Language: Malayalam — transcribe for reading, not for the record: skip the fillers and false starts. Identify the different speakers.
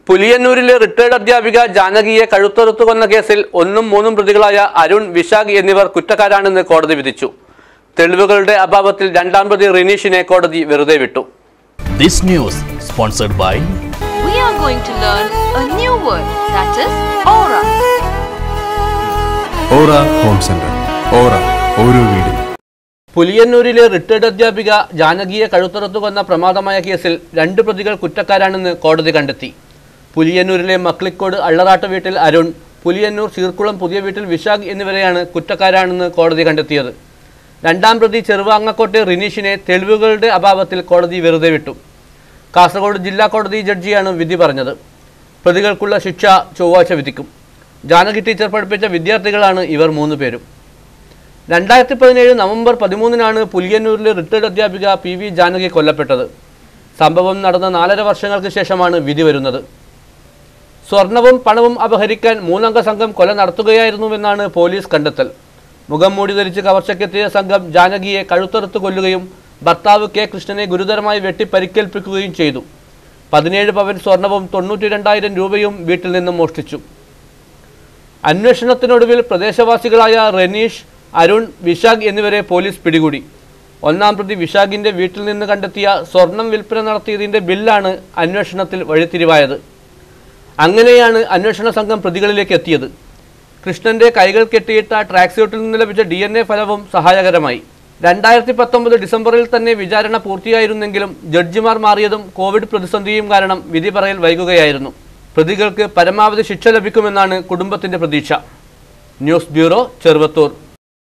Speaker 1: പുലിയന്നൂരിലെ റിട്ടയർഡ് അധ്യാപിക ജാനകിയെ കഴുത്തറുത്തു കൊന്ന കേസിൽ 1ഉം 3ഉം പ്രതികളായ അരുൺ, വിശാഖ് എന്നിവർ കുറ്റക്കാരാണെന്ന് കോടതി വിധിച്ചു. തെളിവുകളുടെ അഭാവത്തിൽ രണ്ടാം പ്രതി റിനീഷിനെ കോടതി വെറുതെ വിട്ടു.
Speaker 2: This news sponsored by
Speaker 3: We are going to learn a new word, that is aura.
Speaker 4: Aura Home Center. Aura ഓരോ വീടും.
Speaker 1: പുലിയന്നൂരിലെ റിട്ടയർഡ് അധ്യാപിക ജാനകിയെ കഴുത്തറുത്തു കൊന്ന പ്രമാദമായ കേസിൽ 2 പ്രതികൾ കുറ്റക്കാരാണെന്ന് കോടതി കണ്ടെത്തി. പുലിയന്നൂരിലെ മക്ലിക്കോട് അള്ളറാട്ട് വീട്ടിൽ അരുൺ, പുലിയന്നൂർ ചീർക്കുളം പുതിയ വീട്ടിൽ വിശാഖ് എന്നിവരെയാണ് കുറ്റക്കാരാണെന്ന് കോടതി കണ്ടെത്തിയത്. രണ്ടാം പ്രതി ചെറുവാങ്ങക്കോട്ടെ റിനീഷിനെ തെളിവുകളുടെ അഭാവത്തിൽ കോടതി വെറുതെ വിട്ടു. കാസർഗോഡ് ജില്ലാ കോടതി ജഡ്ജിയാണ് വിധി പറഞ്ഞത്. പ്രതികൾക്കുള്ള ശിക്ഷ ചൊവ്വാഴ്ച വിധിക്കും. ജാനകി ടീച്ചർ പഠിപ്പിച്ച വിദ്യാർത്ഥികളാണ് ഇവർ 3 പേരും. 2017 നവംബർ 13-നാണ് പുലിയന്നൂരിലെ റിട്ടയർഡ് അധ്യാപിക PV ജാനകി കൊല്ലപ്പെട്ടത്. സംഭവം നടന്ന 4.5 വർഷങ്ങൾക്ക് ശേഷമാണ് വിധി വരുന്നത്. സ്വർണവും പണവും അപഹരിക്കാൻ 3-അംഗ സംഘം കൊല നടത്തുകയായിരുന്നുവെന്നാണ് പോലീസ് കണ്ടെത്തൽ. മുഖം മൂടി ധരിച്ച് കവർച്ചയ്ക്കെത്തിയ സംഘം ജാനകിയെ കഴുത്തറുത്ത് കൊല്ലുകയും ഭർത്താവ് K കൃഷ്ണനെ ഗുരുതരമായി വെട്ടി പരിക്കേൽപ്പിക്കുകയും ചെയ്തു. 17 പവൻ സ്വർണവും 92,000 രൂപയും വീട്ടിൽ നിന്നും മോഷ്ടിച്ചു. അന്വേഷണത്തിനൊടുവിൽ പ്രദേശവാസികളായ റനീഷ്, അരുൺ, വിശാഖ് എന്നിവരെ പോലീസ് പിടികൂടി. 1-ാം പ്രതി വിശാഖിൻ്റെ വീട്ടിൽ നിന്ന് കണ്ടെത്തിയ സ്വർണം വിൽപ്പന നടത്തിയതിൻ്റെ ബില്ലാണ് അന്വേഷണത്തിൽ വഴിത്തിരിവായത്. അങ്ങനെയാണ് അന്വേഷണ സംഘം പ്രതികളിലേക്ക് എത്തിയത്. കൃഷ്ണൻ്റെ കൈകൾ കെട്ടിയിട്ട ട്രാക്ക് സ്യൂട്ടിൽ നിന്ന് ലഭിച്ച DNA ഫലവും സഹായകരമായി. 2019 ഡിസംബറിൽ തന്നെ വിചാരണ പൂർത്തിയായിരുന്നെങ്കിലും ജഡ്ജിമാർ മാറിയതും കോവിഡ് പ്രതിസന്ധിയും കാരണം വിധി പറയൽ വൈകുകയായിരുന്നു. പ്രതികൾക്ക് പരമാവധി ശിക്ഷ ലഭിക്കുമെന്നാണ് കുടുംബത്തിൻ്റെ പ്രതീക്ഷ. News bureau, Cheruvathur.